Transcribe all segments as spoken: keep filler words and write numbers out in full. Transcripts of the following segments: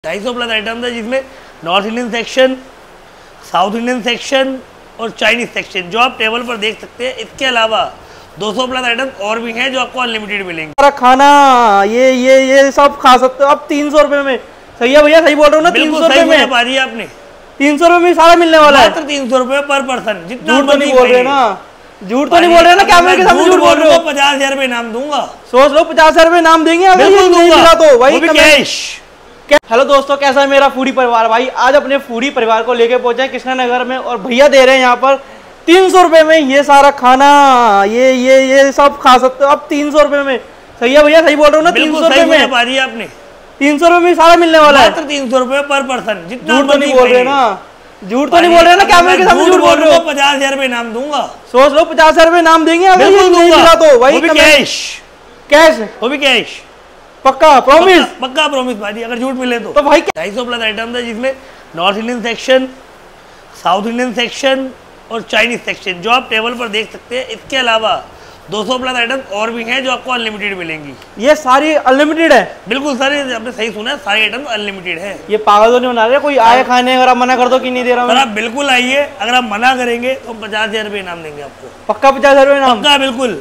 ढाई सौ plus item है जिसमें north Indian section, south Indian section और चाइनीज सेक्शन जो आप टेबल पर देख सकते हैं। इसके अलावा दो सौ प्लस आइटम और भी हैं जो आपको अनलिमिटेड मिलेंगे। सारा खाना ये ये ये सब खा सकते हो आप तीन सौ रुपए में। सही है भैया, सही बोल रहे हो ना? तीन सौ रुपए में पा रही है आपने, तीन सौ रुपए में सारा मिलने वाला है। मात्र तीन सौ रुपए पर पर्सन। जितना झूठ तो नहीं बोल रहे ना, झूठ तो नहीं बोल रहे ना? कैमरे के सामने झूठ बोल रहे हो? पचास हजार रुपए नाम दूंगा। सोच लो पचास हजार रुपए नाम देंगे अगर ये नहीं मिला तो भाई कैश। हेलो दोस्तों, कैसा है मेरा फूडी परिवार? भाई आज अपने फूडी परिवार को लेके पहुंचे हैं कृष्णा नगर में और भैया दे रहे हैं यहाँ पर तीन सौ रुपए में ये सारा खाना, ये ये ये सब खा सकते हो आप तीन सौ रुपए में। सही है भैया, सही बोल रहे हो ना? तीन सौ रुपए में पा रही है आपने, तीन सौ रुपए में सारा मिलने वाला है। मात्र तीन सौ रुपए पर पर्सन। जितना झूठ तो नहीं बोल रहे ना, झूठ तो नहीं बोल रहे ना? कैमरे के सामने झूठ बोल रहे हो? पचास हजार रुपए नाम दूंगा। सोच लो पचास हजार रुपए नाम देंगे अगर ये नहीं मिला तो भाई कैश। कैश वो भी कैश, पक्का प्रॉमिस? पक्का प्रॉमिस भाई, अगर झूठ मिले तो। तो भाई ढाई सौ प्लस आइटम है जिसमें north Indian section, south Indian section और चाइनीज सेक्शन जो आप टेबल पर देख सकते हैं। इसके अलावा दो सौ प्लस आइटम और भी हैं जो आपको अनलिमिटेड मिलेंगी। ये सारी अनलिमिटेड है? बिल्कुल सारे, आपने सही सुना है, सारे आइटम अनलिमिटेड है। ये पागल तो नहीं बना रहे? कोई आए खाने अगर आप मना कर दो कि नहीं दे रहा हूँ? आप बिल्कुल आइए, अगर आप मना करेंगे तो हम पचास हजार रुपये इनाम देंगे आपको। पक्का पचास हजार रुपये इनाम? पक्का बिल्कुल।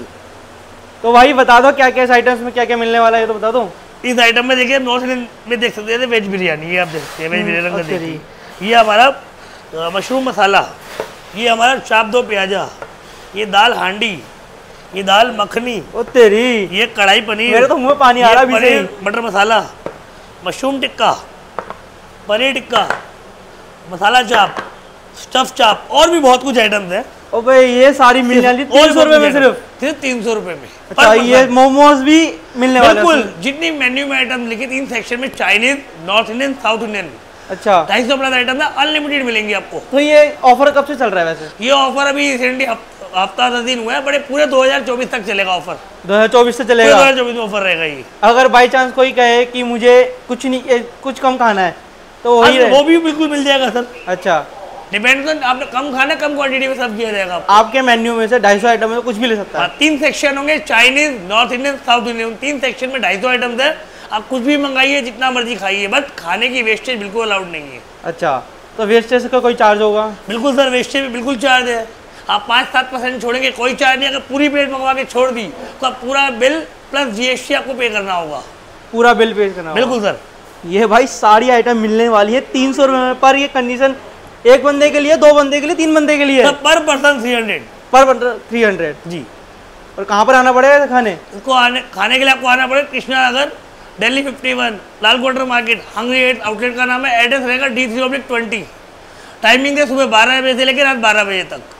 तो भाई बता दो क्या क्या इस आइटम्स में क्या क्या मिलने वाला है, तो बता दो। इस आइटम में देखिए नॉर्थ इंडियन में देख सकते हैं वेज बिरयानी, ये आप देख सकते हैं वेज बिरयानी। देखिए ये हमारा मशरूम मसाला, ये हमारा चाप दो प्याजा, ये दाल हांडी, ये दाल मखनी, ओ तेरी, ये कढ़ाई पनीर, मेरे तो मुंह में पानी आ रहा है। पनीर मटर मसाला, मशरूम टिक्का, पनीर टिक्का, मसाला चाप, स्टफ चाप और भी बहुत कुछ आइटम्स है। ओ भाई ये सारी मिलने वाली तीन सौ रुपए में? सिर्फ सिर्फ तीन सौ रुपए में। अच्छा, ये मोमोज भी मिलने वाले? बिल्कुल, जितनी मेन्यू में आइटम लिखे तीन सेक्शन में, Chinese, north Indian, south Indian. अच्छा, ढाई सौ प्लस आइटम है, अनलिमिटेड मिलेंगी आपको। तो ये ऑफर कब से चल रहा है वैसे? ये ऑफर अभी रिसेंटली हफ्ता दस दिन हुआ है, बड़े पूरे दो हजार चौबीस तक चलेगा ऑफर। दो हजार चौबीस से चलेगा? दो हजार चौबीस में ऑफर रहेगा ये। अगर बाई चांस कोई कहे कि मुझे कुछ नहीं, कुछ कम खाना है तो वही वो भी बिल्कुल मिल जाएगा सर। अच्छा, डिपेंड ऑन आपने कम खाना, कम क्वांटिटी में सब किया जाएगा। आपके मेन्यू में से ढाई सौ आइटम में कुछ भी ले सकता है? तीन सेक्शन होंगे, Chinese, north Indian, south Indian. तीन सेक्शन में ढाई सौ आइटम्स है, आप कुछ भी मंगाइए, जितना मर्जी खाइए, बट खाने की वेस्टेज बिल्कुल अलाउड नहीं है। अच्छा, तो वेस्टेज का कोई चार्ज होगा? बिल्कुल सर, वेस्टेज में बिल्कुल चार्ज है। आप पाँच सात परसेंट छोड़ेंगे, कोई चार्ज नहीं। अगर पूरी प्लेट मंगवा के छोड़ दी तो आप पूरा बिल प्लस जीएसटी आपको पे करना होगा। पूरा बिल पे करना? बिल्कुल सर। ये भाई सारी आइटम मिलने वाली है तीन सौ रुपए में। पर ये कंडीशन एक बंदे के लिए, दो बंदे के लिए, तीन बंदे के लिए? Per person three hundred. Per three hundred जी। और कहाँ पर आना पड़ेगा खाने? इसको आने खाने के लिए आपको आना पड़ेगा Krishna Nagar, Delhi fifty one, Lal quarter market, hungry eight. Outlet का नाम है, एड्रेस रहेगा D three oblique twenty. Timing है सुबह बारह बजे से लेकर रात बारह बजे तक।